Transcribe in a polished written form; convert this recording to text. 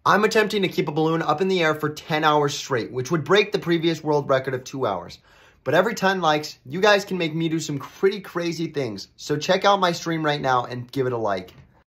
I'm attempting to keep a balloon up in the air for 10 hours straight, which would break the previous world record of 2 hours. But every 10 likes, you guys can make me do some pretty crazy things. So check out my stream right now and give it a like.